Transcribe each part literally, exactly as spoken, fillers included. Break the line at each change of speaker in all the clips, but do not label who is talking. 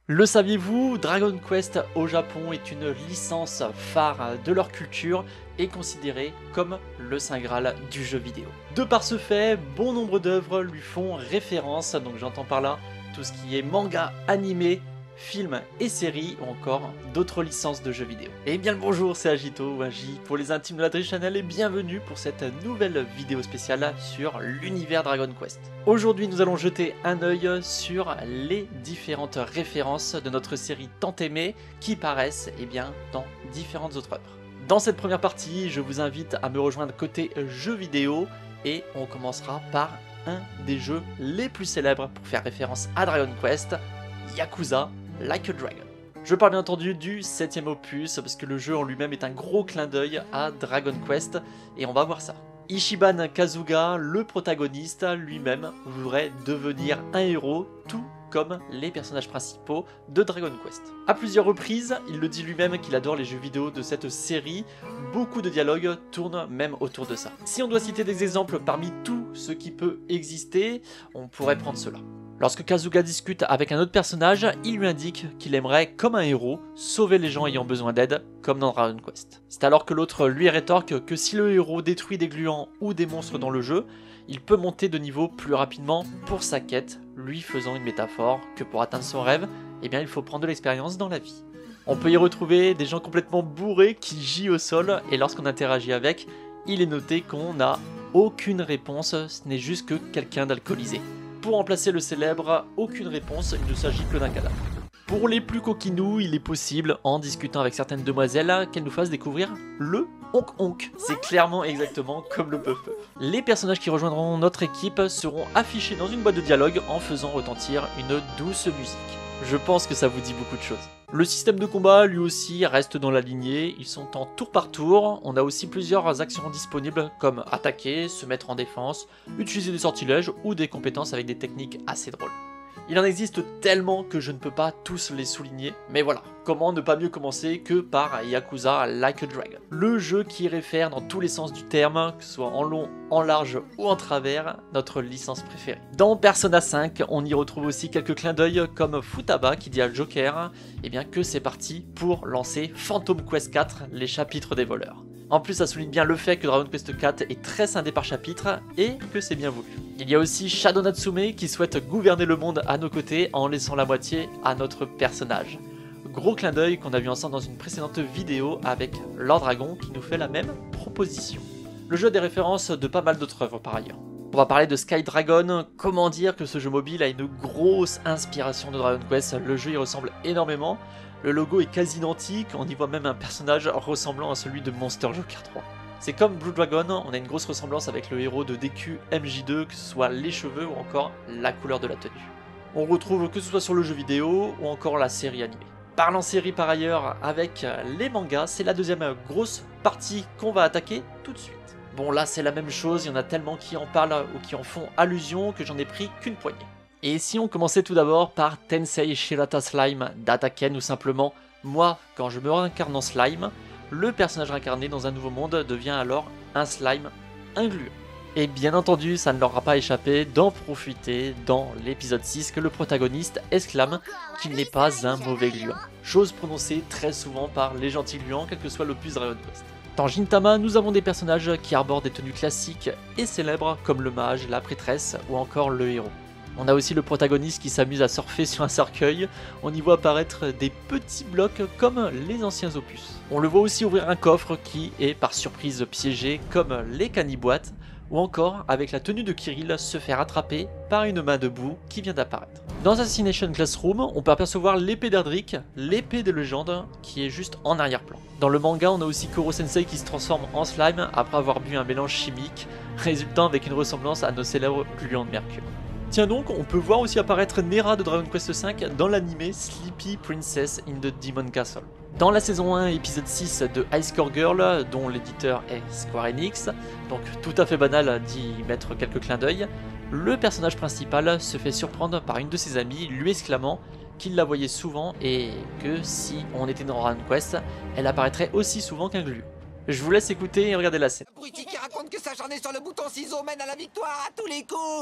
Le saviez-vous, Dragon Quest au Japon est une licence phare de leur culture et considérée comme le Saint Graal du jeu vidéo. De par ce fait, bon nombre d'œuvres lui font référence, donc j'entends par là tout ce qui est manga, animé, films et séries ou encore d'autres licences de jeux vidéo. Et bien le bonjour, c'est Agito ou Agi pour les intimes de la Drill Channel et bienvenue pour cette nouvelle vidéo spéciale sur l'univers Dragon Quest. Aujourd'hui nous allons jeter un œil sur les différentes références de notre série tant aimée qui paraissent eh bien, dans différentes autres œuvres. Dans cette première partie, je vous invite à me rejoindre côté jeux vidéo et on commencera par un des jeux les plus célèbres pour faire référence à Dragon Quest, Yakuza Like a Dragon. Je parle bien entendu du septième opus parce que le jeu en lui-même est un gros clin d'œil à Dragon Quest et on va voir ça. Ichiban Kasuga, le protagoniste lui-même, voudrait devenir un héros tout comme les personnages principaux de Dragon Quest. À plusieurs reprises, il le dit lui-même qu'il adore les jeux vidéo de cette série, beaucoup de dialogues tournent même autour de ça. Si on doit citer des exemples parmi tout ce qui peut exister, on pourrait prendre cela. Lorsque Kasuga discute avec un autre personnage, il lui indique qu'il aimerait, comme un héros, sauver les gens ayant besoin d'aide, comme dans Dragon Quest. C'est alors que l'autre lui rétorque que si le héros détruit des gluants ou des monstres dans le jeu, il peut monter de niveau plus rapidement pour sa quête, lui faisant une métaphore que pour atteindre son rêve, eh bien il faut prendre de l'expérience dans la vie. On peut y retrouver des gens complètement bourrés qui gît au sol et lorsqu'on interagit avec, il est noté qu'on n'a aucune réponse, ce n'est juste que quelqu'un d'alcoolisé. Pour remplacer le célèbre « aucune réponse », il ne s'agit que d'un cadavre. Pour les plus coquinous, il est possible, en discutant avec certaines demoiselles, qu'elles nous fassent découvrir le Honk Honk. C'est clairement exactement comme le Puff Puff. Les personnages qui rejoindront notre équipe seront affichés dans une boîte de dialogue en faisant retentir une douce musique. Je pense que ça vous dit beaucoup de choses. Le système de combat, lui aussi, reste dans la lignée. Ils sont en tour par tour. On a aussi plusieurs actions disponibles comme attaquer, se mettre en défense, utiliser des sortilèges ou des compétences avec des techniques assez drôles. Il en existe tellement que je ne peux pas tous les souligner, mais voilà, comment ne pas mieux commencer que par Yakuza Like a Dragon. Le jeu qui réfère dans tous les sens du terme, que ce soit en long, en large ou en travers, notre licence préférée. Dans Persona cinq, on y retrouve aussi quelques clins d'œil comme Futaba qui dit à Joker eh bien que c'est parti pour lancer Phantom Quest quatre, les chapitres des voleurs. En plus, ça souligne bien le fait que Dragon Quest quatre est très scindé par chapitre et que c'est bien voulu. Il y a aussi Shadow Natsume qui souhaite gouverner le monde à nos côtés en laissant la moitié à notre personnage. Gros clin d'œil qu'on a vu ensemble dans une précédente vidéo avec Lord Dragon qui nous fait la même proposition. Le jeu a des références de pas mal d'autres œuvres par ailleurs. On va parler de Sky Dragon. Comment dire que ce jeu mobile a une grosse inspiration de Dragon Quest, le jeu y ressemble énormément. Le logo est quasi identique, on y voit même un personnage ressemblant à celui de Monster Joker trois. C'est comme Blue Dragon, on a une grosse ressemblance avec le héros de D Q M J deux, que ce soit les cheveux ou encore la couleur de la tenue. On retrouve que ce soit sur le jeu vidéo ou encore la série animée. Parlant série par ailleurs avec les mangas, c'est la deuxième grosse partie qu'on va attaquer tout de suite. Bon là c'est la même chose, il y en a tellement qui en parlent ou qui en font allusion que j'en ai pris qu'une poignée. Et si on commençait tout d'abord par Tensei Shirata Slime d'Ataken ou simplement moi quand je me réincarne en slime, le personnage réincarné dans un nouveau monde devient alors un slime ingluant. Et bien entendu ça ne leur a pas échappé d'en profiter dans l'épisode six que le protagoniste exclame qu'il n'est pas un mauvais gluant. Chose prononcée très souvent par les gentils gluants quel que soit l'opus Dragon Quest. Dans Gintama, nous avons des personnages qui arborent des tenues classiques et célèbres comme le mage, la prêtresse ou encore le héros. On a aussi le protagoniste qui s'amuse à surfer sur un cercueil, on y voit apparaître des petits blocs comme les anciens opus. On le voit aussi ouvrir un coffre qui est par surprise piégé comme les caniboîtes, ou encore avec la tenue de Kirill se faire attraper par une main debout qui vient d'apparaître. Dans Assassination Classroom, on peut apercevoir l'épée d'Erdrick, l'épée des légendes, qui est juste en arrière-plan. Dans le manga, on a aussi Koro Sensei qui se transforme en slime après avoir bu un mélange chimique, résultant avec une ressemblance à nos célèbres gluants de mercure. Tiens donc, on peut voir aussi apparaître Nera de Dragon Quest cinq dans l'anime Sleepy Princess in the Demon Castle. Dans la saison un, épisode six de High Score Girl, dont l'éditeur est Square Enix, donc tout à fait banal d'y mettre quelques clins d'œil, le personnage principal se fait surprendre par une de ses amies lui exclamant qu'il la voyait souvent et que si on était dans Dragon Quest, elle apparaîtrait aussi souvent qu'un gluant. Je vous laisse écouter et regarder la scène.
Abruti qui raconte que sa journée sur le bouton ciseau mène à la victoire à tous les coups.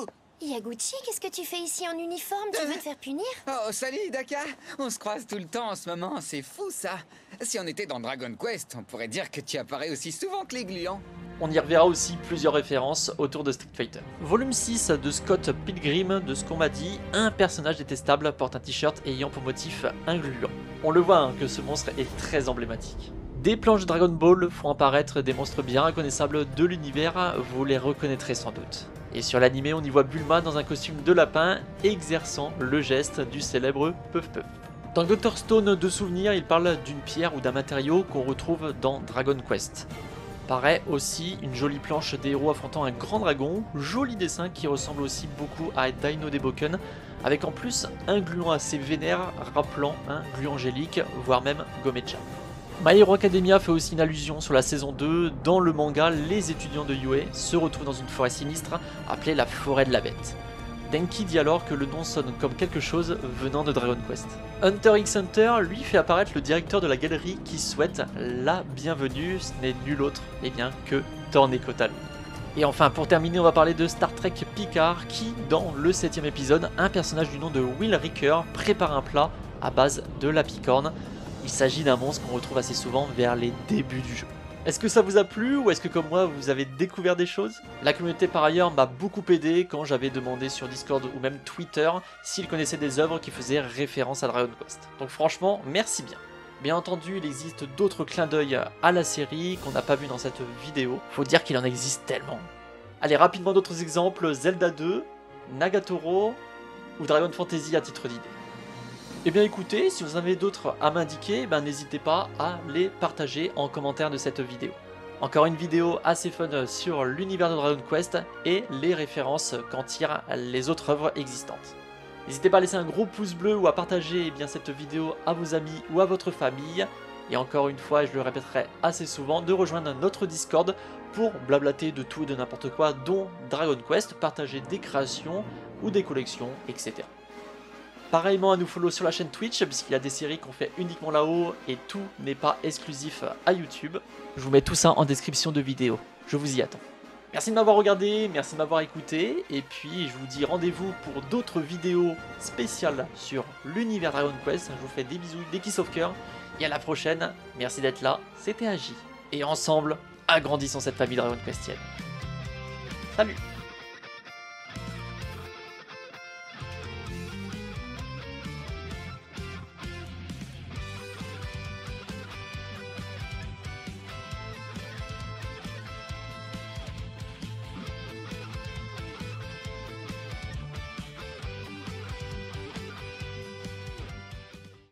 Yaguchi, qu'est-ce que tu fais ici en uniforme? Tu veux te faire punir?
Oh, salut Daka. On se croise tout le temps en ce moment, c'est fou ça. Si on était dans Dragon Quest, on pourrait dire que tu apparais aussi souvent que les gluants.
On y reverra aussi plusieurs références autour de Street Fighter. Volume six de Scott Pilgrim, de ce qu'on m'a dit, un personnage détestable porte un t-shirt ayant pour motif un gluant. On le voit hein, que ce monstre est très emblématique. Des planches de Dragon Ball font apparaître des monstres bien reconnaissables de l'univers, vous les reconnaîtrez sans doute. Et sur l'animé, on y voit Bulma dans un costume de lapin, exerçant le geste du célèbre Puff Puff. Dans docteur Stone de Souvenir, il parle d'une pierre ou d'un matériau qu'on retrouve dans Dragon Quest. Paraît aussi une jolie planche des héros affrontant un grand dragon, joli dessin qui ressemble aussi beaucoup à Dino Deboken, avec en plus un gluant assez vénère rappelant un gluant angélique, voire même Gomecha. My Hero Academia fait aussi une allusion sur la saison deux. Dans le manga, les étudiants de Yue se retrouvent dans une forêt sinistre appelée la forêt de la bête. Denki dit alors que le nom sonne comme quelque chose venant de Dragon Quest. Hunter x Hunter lui fait apparaître le directeur de la galerie qui souhaite la bienvenue, ce n'est nul autre eh bien, que Torneko Talo. Et enfin, pour terminer, on va parler de Star Trek Picard qui, dans le septième épisode, un personnage du nom de Will Riker prépare un plat à base de la picorne. Il s'agit d'un monstre qu'on retrouve assez souvent vers les débuts du jeu. Est-ce que ça vous a plu ou est-ce que comme moi vous avez découvert des choses? La communauté par ailleurs m'a beaucoup aidé quand j'avais demandé sur Discord ou même Twitter s'ils connaissaient des œuvres qui faisaient référence à Dragon Quest. Donc franchement, merci bien. Bien entendu, il existe d'autres clins d'œil à la série qu'on n'a pas vu dans cette vidéo. Faut dire qu'il en existe tellement. Allez, rapidement d'autres exemples, Zelda deux, Nagatoro ou Dragon Fantasy à titre d'idée. Eh bien écoutez, si vous en avez d'autres à m'indiquer, ben n'hésitez pas à les partager en commentaire de cette vidéo. Encore une vidéo assez fun sur l'univers de Dragon Quest et les références qu'en tirent les autres œuvres existantes. N'hésitez pas à laisser un gros pouce bleu ou à partager eh bien, cette vidéo à vos amis ou à votre famille. Et encore une fois, je le répéterai assez souvent, de rejoindre notre Discord pour blablater de tout et de n'importe quoi, dont Dragon Quest, partager des créations ou des collections, et cetera. Pareillement à nous follow sur la chaîne Twitch, puisqu'il y a des séries qu'on fait uniquement là-haut et tout n'est pas exclusif à YouTube. Je vous mets tout ça en description de vidéo. Je vous y attends. Merci de m'avoir regardé, merci de m'avoir écouté, et puis je vous dis rendez-vous pour d'autres vidéos spéciales sur l'univers Dragon Quest. Je vous fais des bisous, des kisses of cœur, et à la prochaine. Merci d'être là, c'était Agi. Et ensemble, agrandissons cette famille Dragon Questienne. Salut!